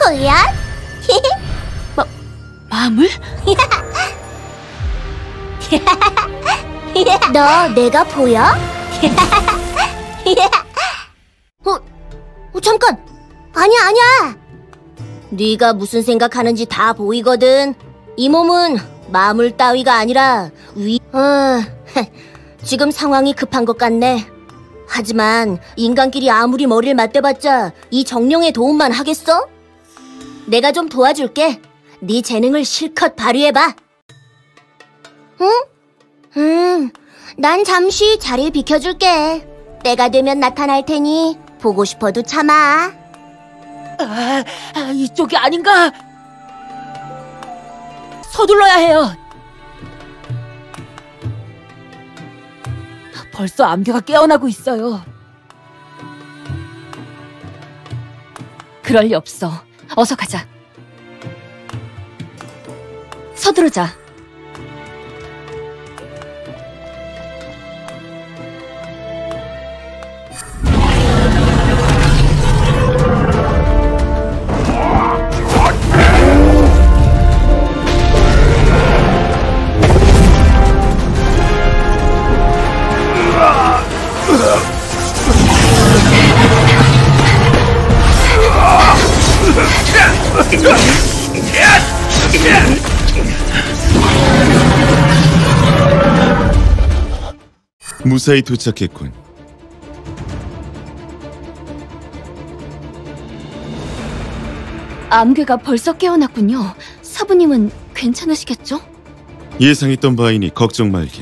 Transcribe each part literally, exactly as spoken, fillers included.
보여? 마, 마물? 너 내가 보여? 어, 어, 잠깐! 아니야, 아니야! 네가 무슨 생각하는지 다 보이거든. 이 몸은 마물 따위가 아니라 위... 어, 지금 상황이 급한 것 같네. 하지만 인간끼리 아무리 머리를 맞대봤자 이 정령의 도움만 하겠어? 내가 좀 도와줄게. 네 재능을 실컷 발휘해봐. 응? 음, 난 잠시 자리를 비켜줄게. 때가 되면 나타날 테니 보고 싶어도 참아. 아, 아, 이쪽이 아닌가? 서둘러야 해요. 벌써 암괴가 깨어나고 있어요. 그럴 리 없어. 어서 가자. 서두르자. 무사히 도착했군. 암괴가 벌써 깨어났군요. 사부님은 괜찮으시겠죠? 예상했던 바이니 걱정 말게.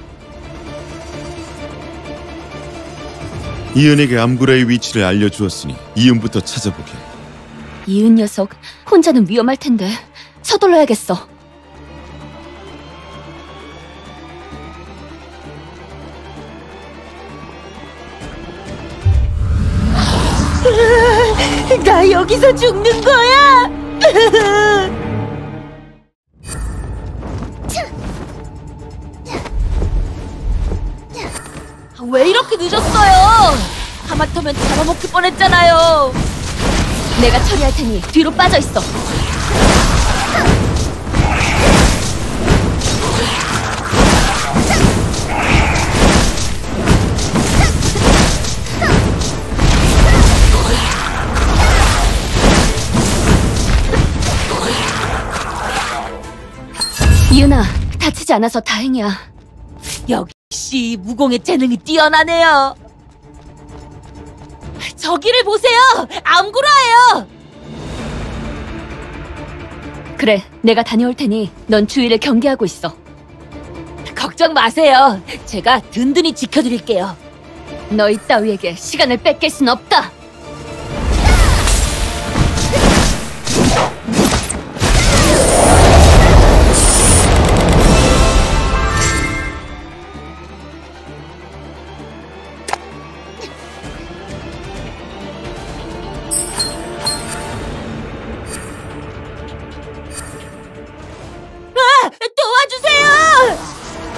이은에게 암구라의 위치를 알려주었으니 이은부터 찾아보게. 이은 녀석, 혼자는 위험할 텐데 서둘러야겠어. 나 여기서 죽는 거야! 왜 이렇게 늦었어요? 하마터면 잡아먹힐 뻔했잖아요. 내가 처리할 테니 뒤로 빠져 있어. 이은아, 다치지 않아서 다행이야. 역시 무공의 재능이 뛰어나네요. 저기를 보세요! 암구라예요! 그래, 내가 다녀올 테니 넌 주위를 경계하고 있어. 걱정 마세요. 제가 든든히 지켜드릴게요. 너희 따위에게 시간을 뺏길 순 없다! 도와주세요!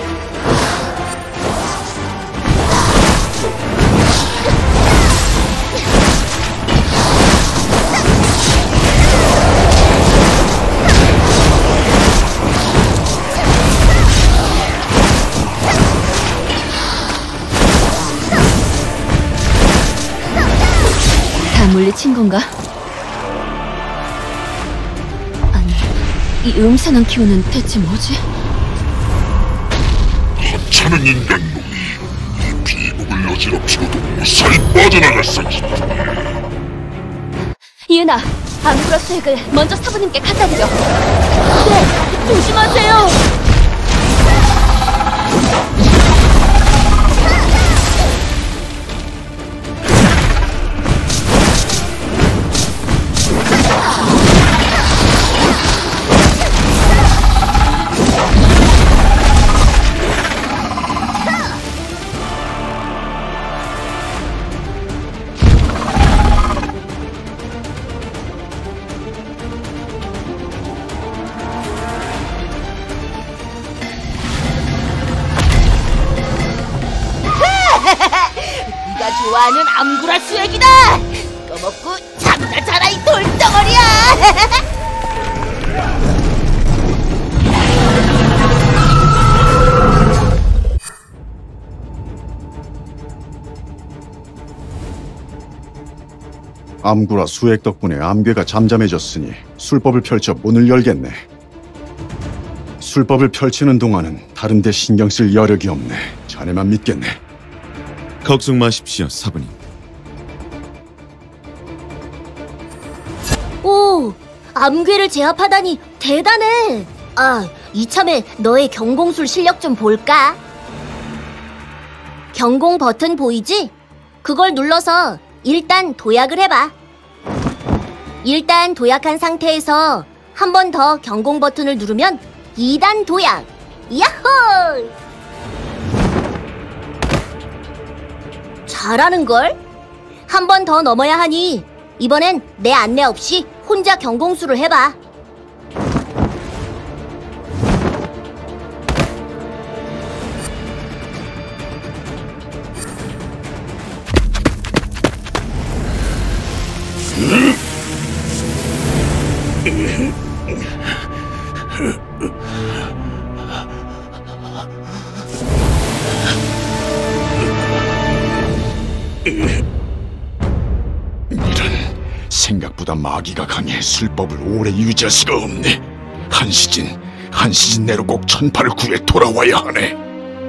다 물리친 건가? 아니, 이 음산한 기운은 대체 뭐지? 하찮은 인간놈이 이 비복을 어지럽혀도 무사히 빠져나갈 셈이다. 이은아, 암브러스 핵을 먼저 사부님께 갖다 드려. 네, 조심하세요. 네가 좋아하는 암구라 수액이다! 꺼먹고 잠이나 자라 이 돌덩어리야! 암구라 수액 덕분에 암괴가 잠잠해졌으니 술법을 펼쳐 문을 열겠네. 술법을 펼치는 동안은 다른 데 신경 쓸 여력이 없네. 자네만 믿겠네. 걱정 마십시오, 사부님. 오, 암괴를 제압하다니 대단해. 아, 이참에 너의 경공술 실력 좀 볼까? 경공 버튼 보이지? 그걸 눌러서 일단 도약을 해봐. 일단 도약한 상태에서 한 번 더 경공 버튼을 누르면 이 단 도약! 야호! 잘하는걸? 한 번 더 넘어야 하니 이번엔 내 안내 없이 혼자 경공수를 해봐. 생각보다 마귀가 강해 술법을 오래 유지할 수가 없네. 한 시즌, 한 시즌 내로 꼭 천팔을 구해 돌아와야 하네.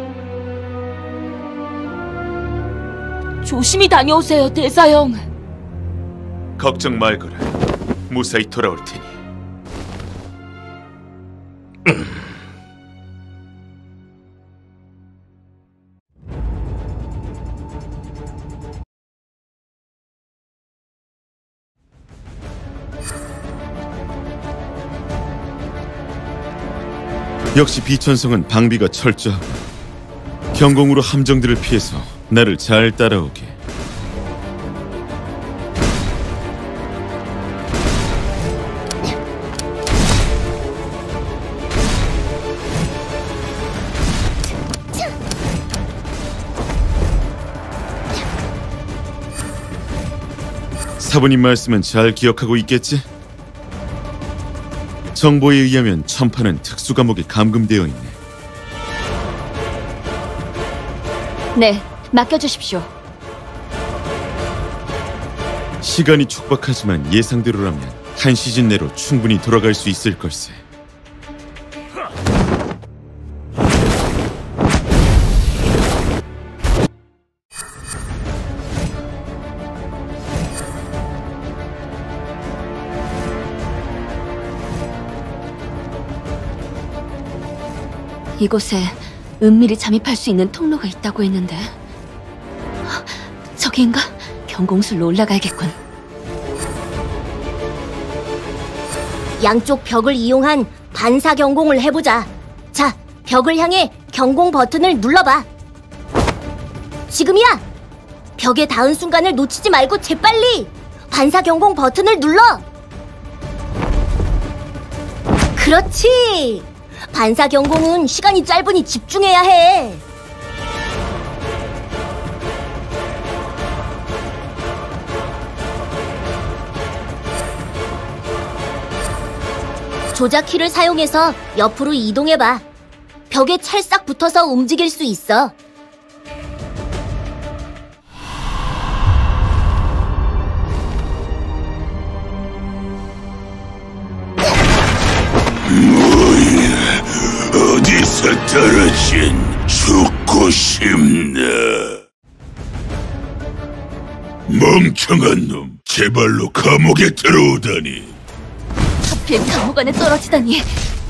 조심히 다녀오세요, 대사형. 걱정 말거라. 무사히 돌아올 테니. 역시 비천성은 방비가 철저하고 경공으로 함정들을 피해서 나를 잘 따라오게. 사부님 말씀은 잘 기억하고 있겠지? 정보에 의하면 천파는 특수 감옥에 감금되어 있네. 네, 맡겨주십시오. 시간이 촉박하지만 예상대로라면 한 시즌 내로 충분히 돌아갈 수 있을 걸세. 이곳에 은밀히 잠입할 수 있는 통로가 있다고 했는데 저기인가? 경공술로 올라가야겠군. 양쪽 벽을 이용한 반사 경공을 해보자. 자, 벽을 향해 경공 버튼을 눌러봐. 지금이야! 벽에 닿은 순간을 놓치지 말고 재빨리! 반사 경공 버튼을 눌러! 그렇지! 반사 경공은 시간이 짧으니 집중해야 해. 조작키를 사용해서 옆으로 이동해봐. 벽에 찰싹 붙어서 움직일 수 있어. 어디서 떨어진 죽고 싶나? 멍청한 놈, 제발로 감옥에 들어오다니. 하필 감옥 안에 떨어지다니.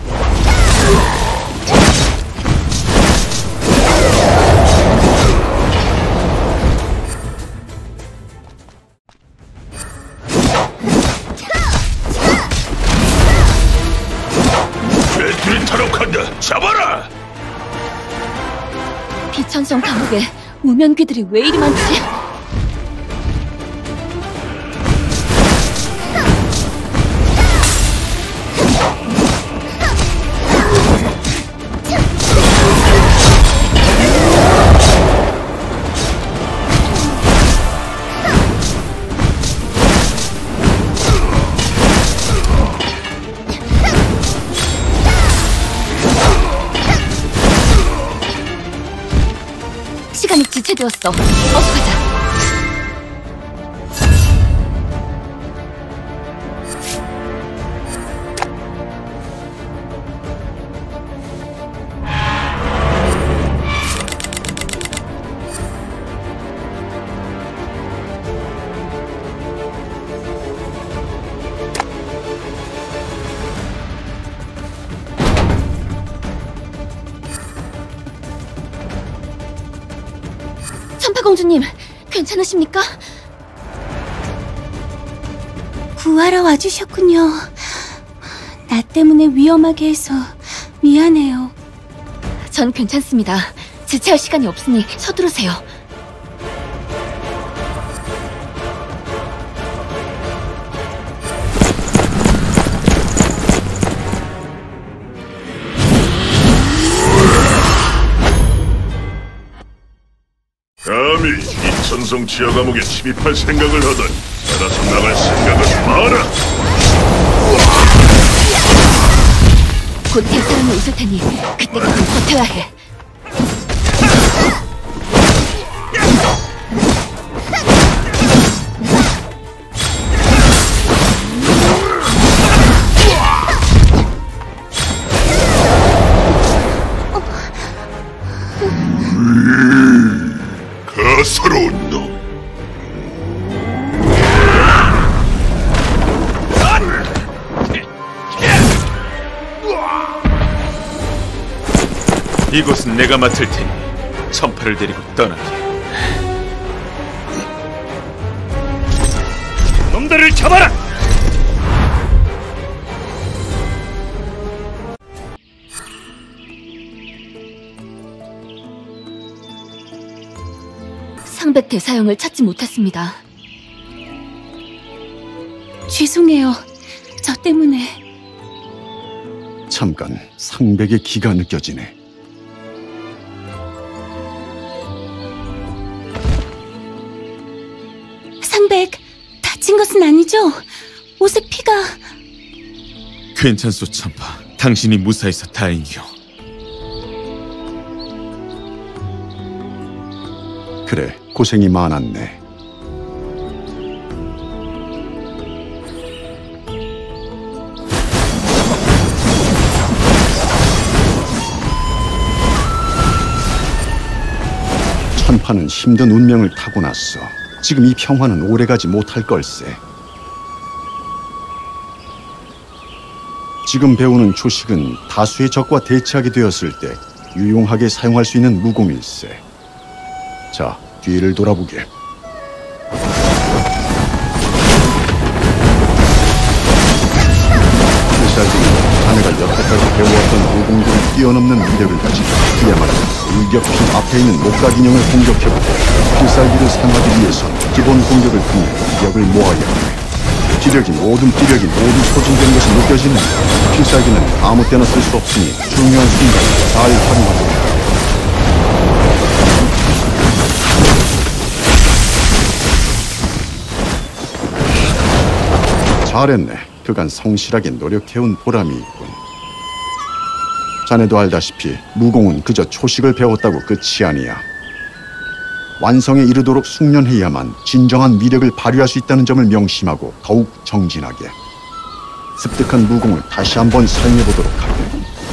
죄들이 탈옥한다. 잡아라! 비천성 감옥에 우면귀들이 왜 이리 많지? 시간이 지체되었어. 어서 가자. 천파공주님, 괜찮으십니까? 구하러 와주셨군요. 나 때문에 위험하게 해서 미안해요. 전 괜찮습니다. 지체할 시간이 없으니 서두르세요. 감히 이 천성 지하 감옥에 침입할 생각을 하다니 살아서 나갈 생각은 마라. 곧 대사람이 웃을 테니 그때까지 버텨야 해. 가사로운 놈. 이곳은 내가 맡을 테니 천파를 데리고 떠나게. 놈들을 잡아라. 상백 대사형을 찾지 못했습니다. 죄송해요. 저 때문에. 잠깐 상백의 기가 느껴지네. 상백, 다친 것은 아니죠? 옷에 피가... 괜찮소 천파. 당신이 무사해서 다행이요. 그래, 고생이 많았네. 천파는 힘든 운명을 타고났어. 지금 이 평화는 오래가지 못할 걸세. 지금 배우는 초식은 다수의 적과 대치하게 되었을 때 유용하게 사용할 수 있는 무공일세. 자, 뒤를 돌아보게. 필살기는 자네가 여태까지 배워왔던 무공들을 뛰어넘는 위력을 가진 그야말로 일격핀 앞에 있는 목각 인형을 공격해보고 필살기를 사용하기 위해선 기본 공격을 통해 위력을 모아야 해. 기력이 모든 기력이 모두 소진된 것이 느껴지는 필살기는 아무 때나 쓸 수 없으니 중요한 순간에 잘 활용하도록. 잘했네. 그간 성실하게 노력해온 보람이 있군. 자네도 알다시피 무공은 그저 초식을 배웠다고 끝이 아니야. 완성에 이르도록 숙련해야만 진정한 위력을 발휘할 수 있다는 점을 명심하고 더욱 정진하게. 습득한 무공을 다시 한번 사용해보도록 하게.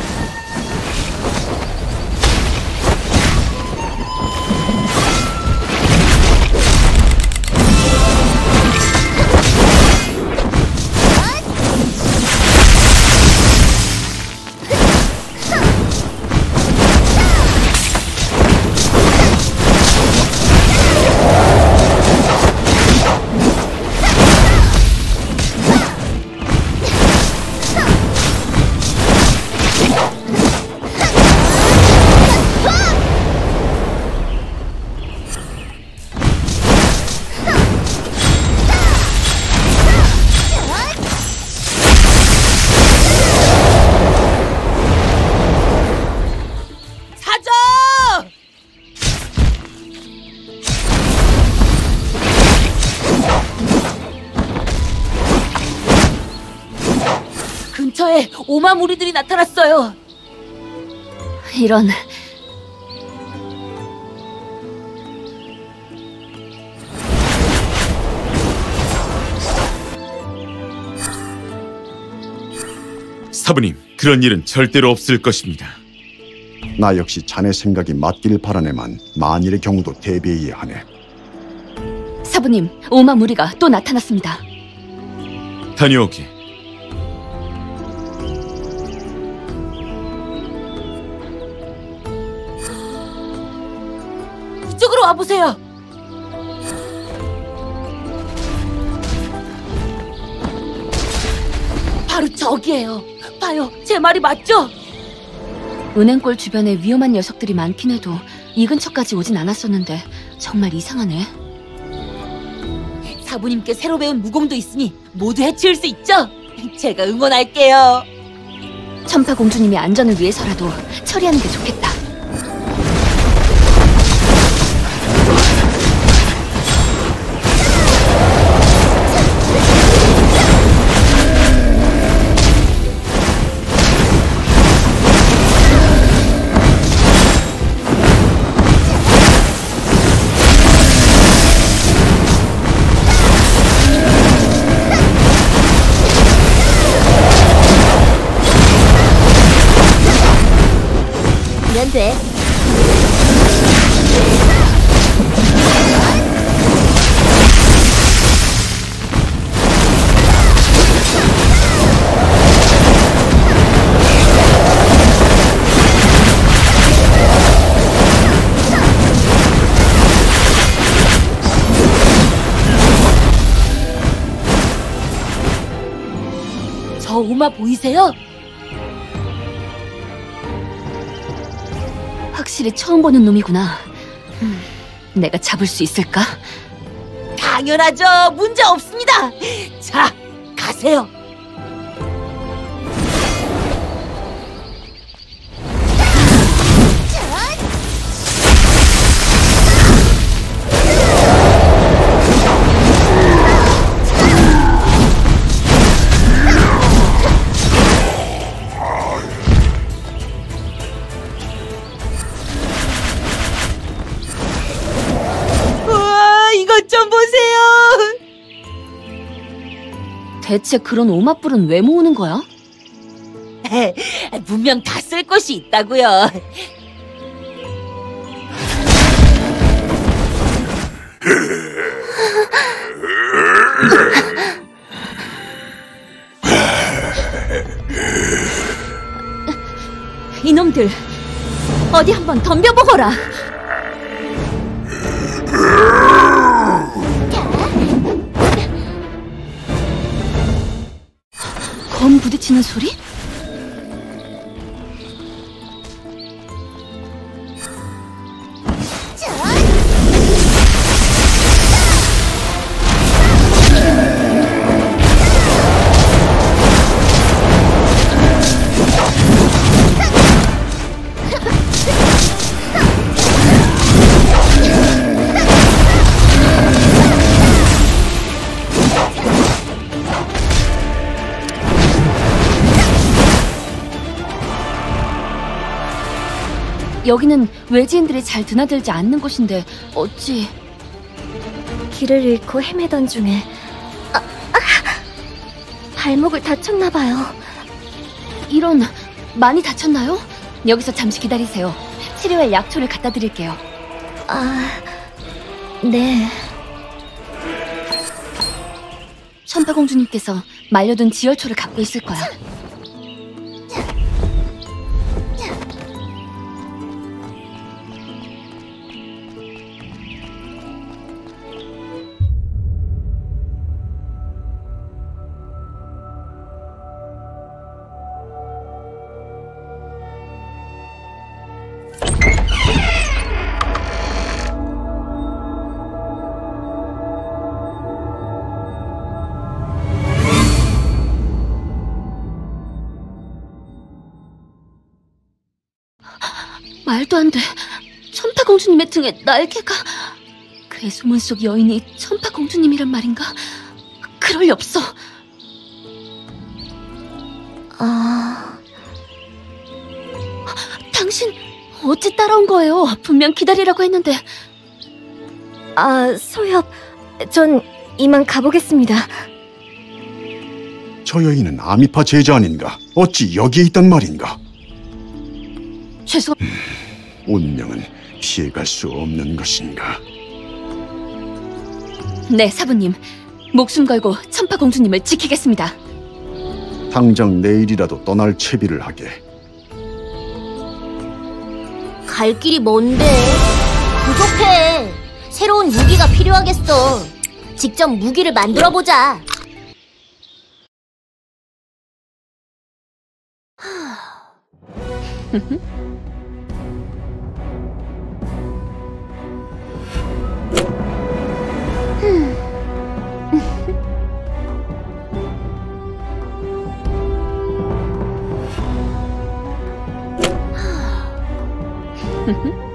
근처에 오마무리들이 나타났어요. 이런... 사부님, 그런 일은 절대로 없을 것입니다. 나 역시 자네 생각이 맞길 바라네만 만일의 경우도 대비해야 하네. 사부님, 오마 무리가 또 나타났습니다. 다녀오게. 이쪽으로 와보세요. 바로 저기예요. 봐요, 제 말이 맞죠? 은행골 주변에 위험한 녀석들이 많긴 해도 이 근처까지 오진 않았었는데 정말 이상하네. 사부님께 새로 배운 무공도 있으니 모두 해치울 수 있죠? 제가 응원할게요. 천파공주님의 안전을 위해서라도 처리하는 게 좋겠다. 돼. 저 오마 보이세요? 확실히 처음 보는 놈이구나. 음, 내가 잡을 수 있을까? 당연하죠. 문제 없습니다. 자, 가세요. 좀 보세요. 대체 그런 오마뿔은 왜 모으는 거야? 분명 다 쓸 곳이 있다고요. 이놈들 어디 한번 덤벼보거라. 검 부딪히는 소리? 여기는 외지인들이 잘 드나들지 않는 곳인데 어찌... 길을 잃고 헤매던 중에 아, 아! 발목을 다쳤나봐요. 이런... 많이 다쳤나요? 여기서 잠시 기다리세요. 치료할 약초를 갖다 드릴게요. 아... 네... 천파공주님께서 말려둔 지혈초를 갖고 있을 거야. 말도 안 돼. 천파공주님의 등에 날개가... 그의 소문 속 여인이 천파공주님이란 말인가? 그럴 리 없어. 아... 당신 어찌 따라온 거예요? 분명 기다리라고 했는데. 아, 소엽... 전 이만 가보겠습니다. 저 여인은 아미파 제자 아닌가? 어찌 여기에 있단 말인가? 죄송... 운명은 피해갈 수 없는 것인가? 네, 사부님. 목숨 걸고 천파 공주님을 지키겠습니다. 당장 내일이라도 떠날 채비를 하게. 갈 길이 먼데. 부족해. 새로운 무기가 필요하겠어. 직접 무기를 만들어보자. 흠흠.